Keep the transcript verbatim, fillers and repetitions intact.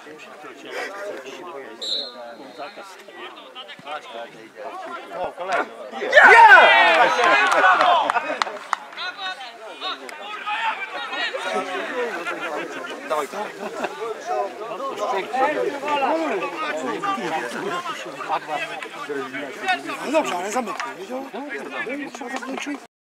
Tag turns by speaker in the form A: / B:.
A: O, kolejny. Dawaj to.
B: No dobrze, ale zamyknij, wiedział? Trzeba zamknąć.